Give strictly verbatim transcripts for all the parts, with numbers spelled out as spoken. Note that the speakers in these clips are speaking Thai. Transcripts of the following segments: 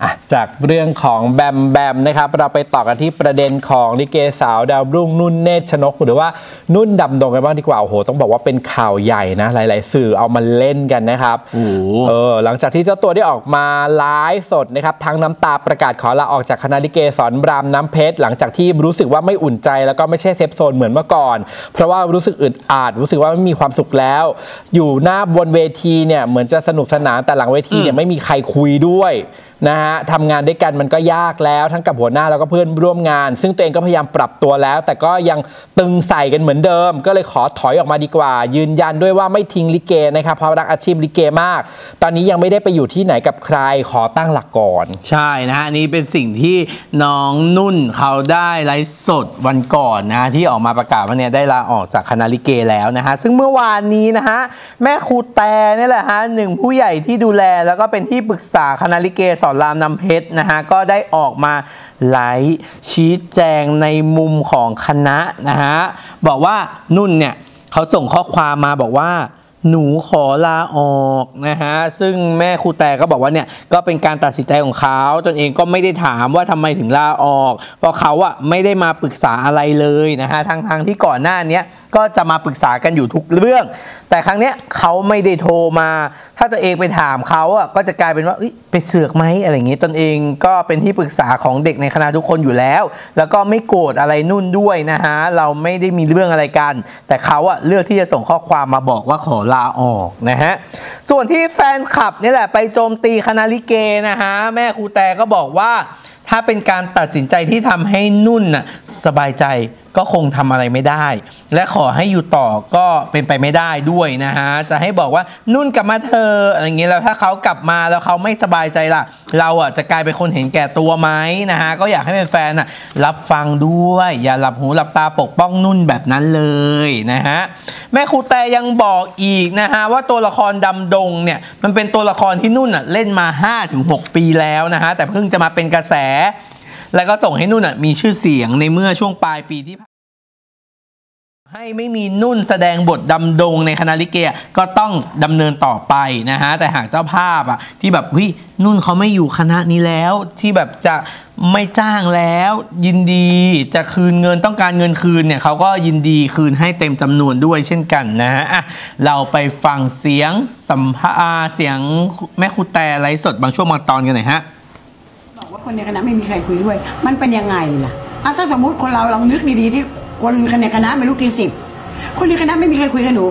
จากเรื่องของแบมแบมนะครับเราไปต่อกันที่ประเด็นของลิเกสาวดาวรุ่งนุ่นเนตรชนกหรือว่านุ่นดำดงกันบ้างดีกว่าโอ้โหต้องบอกว่าเป็นข่าวใหญ่นะหลายๆสื่อเอามาเล่นกันนะครับโอ้เออหลังจากที่เจ้าตัวได้ออกมาไลฟ์สดนะครับทั้งน้ำตาประกาศขอลาออกจากคณะลิเกสอนรามน้ำเพชรหลังจากที่รู้สึกว่าไม่อุ่นใจแล้วก็ไม่ใช่เซฟโซนเหมือนเมื่อก่อนเพราะว่ารู้สึกอึดอัดรู้สึกว่าไม่มีความสุขแล้วอยู่หน้าบนเวทีเนี่ยเหมือนจะสนุกสนานแต่หลังเวทีเนี่ยไม่มีใครคุยด้วยนะฮะทำงานด้วยกันมันก็ยากแล้วทั้งกับหัวหน้าแล้วก็เพื่อนร่วมงานซึ่งตัวเองก็พยายามปรับตัวแล้วแต่ก็ยังตึงใส่กันเหมือนเดิมก็เลยขอถอยออกมาดีกว่ายืนยันด้วยว่าไม่ทิ้งลิเกนะครับเพราะรักอาชีพลิเกมากตอนนี้ยังไม่ได้ไปอยู่ที่ไหนกับใครขอตั้งหลักก่อนใช่นะฮะนี่เป็นสิ่งที่น้องนุ่นเขาได้ไลฟ์สดวันก่อนนะที่ออกมาประกาศว่าเนี่ยได้ลาออกจากคณะลิเกแล้วนะฮะซึ่งเมื่อวานนี้นะฮะแม่ครูแต่นี่แหละฮะหนึ่งผู้ใหญ่ที่ดูแลแล้วก็เป็นที่ปรึกษาคณะลิเกสอนรามน้ำเพชรนะฮะก็ได้ออกมาไลฟ์ชี้แจงในมุมของคณะนะฮะบอกว่านุ่นเนี่ยเขาส่งข้อความมาบอกว่าหนูขอลาออกนะฮะซึ่งแม่ครูแต่ก็บอกว่าเนี่ยก็เป็นการตัดสินใจของเขาตนเองก็ไม่ได้ถามว่าทำไมถึงลาออกเพราะเขาอะไม่ได้มาปรึกษาอะไรเลยนะฮะทั้งทางที่ก่อนหน้านี้ก็จะมาปรึกษากันอยู่ทุกเรื่องแต่ครั้งเนี้ยเขาไม่ได้โทรมาถ้าตัวเองไปถามเขาอ่ะก็จะกลายเป็นว่าไปเสือกไหมอะไรอย่างงี้ตนเองก็เป็นที่ปรึกษาของเด็กในคณะทุกคนอยู่แล้วแล้วก็ไม่โกรธอะไรนุ่นด้วยนะฮะเราไม่ได้มีเรื่องอะไรกันแต่เขาอ่ะเลือกที่จะส่งข้อความมาบอกว่าขอลาออกนะฮะส่วนที่แฟนคลับนี่แหละไปโจมตีคณะลิเกนะฮะแม่ครูแต่ก็บอกว่าถ้าเป็นการตัดสินใจที่ทำให้นุ่นน่ะสบายใจก็คงทำอะไรไม่ได้และขอให้อยู่ต่อก็เป็นไปไม่ได้ด้วยนะฮะจะให้บอกว่านุ่นกลับมาเธออะไรอย่างเงี้ยแล้วถ้าเขากลับมาแล้วเขาไม่สบายใจล่ะเราอ่ะจะกลายเป็นคนเห็นแก่ตัวไหมนะฮะก็อยากให้แฟนๆน่ะรับฟังด้วยอย่าหลับหูหลับตาปกป้องนุ่นแบบนั้นเลยนะฮะแม่ครูแต่ยังบอกอีกนะฮะว่าตัวละครดำดงเนี่ยมันเป็นตัวละครที่นุ่นอ่ะเล่นมา ห้าถึงหก ปีแล้วนะฮะแต่เพิ่งจะมาเป็นกระแสแล้วก็ส่งให้นุ่นมีชื่อเสียงในเมื่อช่วงปลายปีที่ให้ไม่มีนุ่นแสดงบทดำดงในคณะลิเกก็ต้องดำเนินต่อไปนะฮะแต่หากเจ้าภาพอ่ะที่แบบเฮ้ยนุ่นเขาไม่อยู่คณะนี้แล้วที่แบบจะไม่จ้างแล้วยินดีจะคืนเงินต้องการเงินคืนเนี่ยเขาก็ยินดีคืนให้เต็มจำนวนด้วยเช่นกันนะฮะอ่ะเราไปฟังเสียงสัมภาษณ์เสียงแม่ครูแต่ไลฟ์สดบางช่วงบางตอนกันหน่อยฮะว่าคนในคณะไม่มีใครคุยด้วยมันเป็นยังไงล่ะอ่ะถ้าสมมติคนเราลองนึกดีๆที่คนในคณะไม่รู้กี่สิบคนในคณะไม่มีใครคุยกับหนู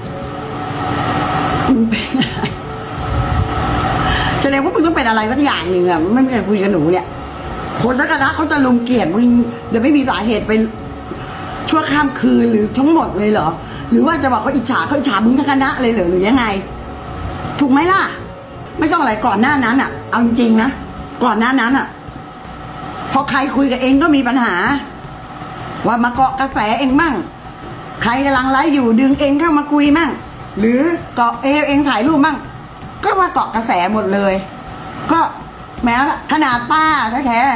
แสดงว่ามึงต้องเป็นอะไรสักอย่างหนึ่งอ่ะไม่มีใครคุยกับหนูเนี่ยคนทั้งคณะเขาจะลุมเกลียดมึงเดี๋ยวไม่มีสาเหตุไปชั่วข้ามคืนหรือทั้งหมดเลยเหรอหรือว่าจะบอกเขาอิจฉาเขาอิจฉามึงทั้งคณะเลยเหรอหรือยังไงถูกไหมล่ะไม่ต้องอะไรก่อนหน้านั้นอ่ะเอาจริงๆนะก่อนหน้านั้นอ่ะพอใครคุยกับเองก็มีปัญหาว่ามาเกาะกระแสเองมั่งใครกำลังไลฟ์อยู่ดึงเองเข้ามาคุยมั่งหรือเกาะเอเองถ่ายรูปมั่งก็มาเกาะกระแสหมดเลยก็แม้ขนาดป้าแท้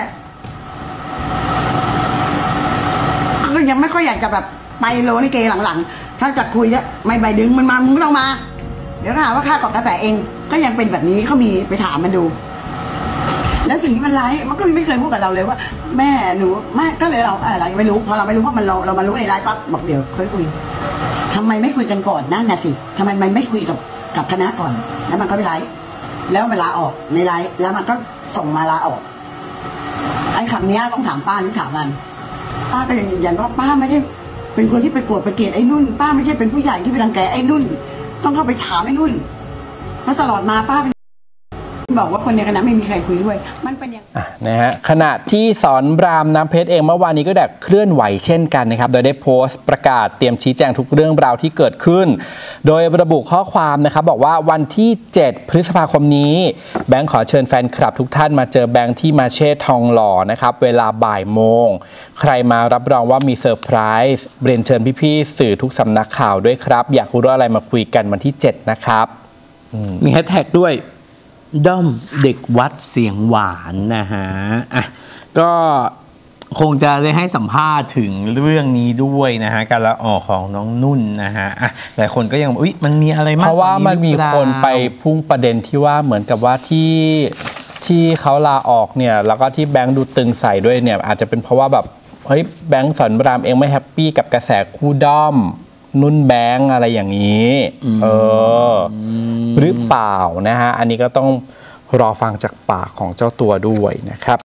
ๆก็ยังไม่ค่อยอยากจะแบบไปโลนิเกหลังๆถ้าจะคุยเนี่ยไม่ใบดึงมันมามึงไม่ต้องมาเดี๋ยวถ้าหาว่าข้าเกาะกระแสเองก็ยังเป็นแบบนี้เขามีไปถามมันดูแล้วสิ่งที่มันไลฟ์มันก็ไม่เคยพูดกับเราเลยว่าแม่หนูแม่ก็เลยเราอะไรไม่รู้พอเราไม่รู้เพราะมันเราเรามารู้ในไลฟ์ปั๊บบอกเดี๋ยวค่อยคุยทำไมไม่คุยกันก่อนนั่นน่ะสิทำไมมันไม่คุยกับกับคณะก่อนแล้วมันก็ไปไลฟ์แล้วเวลาออกในไลฟ์แล้วมันก็ส่งมาลาออกไอ้คำนี้ต้องถามป้าหรือถามมันป้าก็ยังยืนยันว่าป้าไม่ได้เป็นคนที่ไปโกรธไปเกลียดไอ้นุ่นป้าไม่ใช่เป็นผู้ใหญ่ที่ไปรังแกไอ้นุ่นต้องเข้าไปถามไอ้นุ่นเพราะตลอดมาป้าบอกว่าคนในคณะไม่มีใครคุยด้วยมันเป็นยังนะฮะขณะที่สอนรามน้ำเพชรเองเมื่อวานนี้ก็ได้เคลื่อนไหวเช่นกันนะครับโดยได้โพสต์ประกาศเตรียมชี้แจงทุกเรื่องราวที่เกิดขึ้นโดยระบุข้อความนะครับบอกว่าวันที่เจ็ดพฤษภาคมนี้แบงค์ขอเชิญแฟนคลับทุกท่านมาเจอแบงค์ที่มาเช่ทองหล่อนะครับเวลาบ่ายโมงใครมารับรองว่ามีเซอร์ไพรส์เรียนเชิญพี่ๆสื่อทุกสำนักข่าวด้วยครับอยากรู้อะไรมาคุยกันวันที่เจ็ดนะครับมีแฮชแท็กด้วยด้อมเด็กวัดเสียงหวานนะฮะอ่ะก็คงจะได้ให้สัมภาษณ์ถึงเรื่องนี้ด้วยนะฮะการลาออกของน้องนุ่นนะฮะอ่ะหลายคนก็ยังอุ๊ยมันมีอะไรมากเพราะว่ามันมีคนไปพุ่งประเด็นที่ว่าเหมือนกับว่าที่ทที่เขาลาออกเนี่ยแล้วก็ที่แบงค์ดูตึงใส่ด้วยเนี่ยอาจจะเป็นเพราะว่าแบบเฮ้ยแบงค์สอนรามเองไม่แฮปปี้กับกระแสคู่ด้อมนุ่นแบงค์อะไรอย่างนี้เออหรือเปล่านะฮะอันนี้ก็ต้องรอฟังจากปากของเจ้าตัวด้วยนะครับ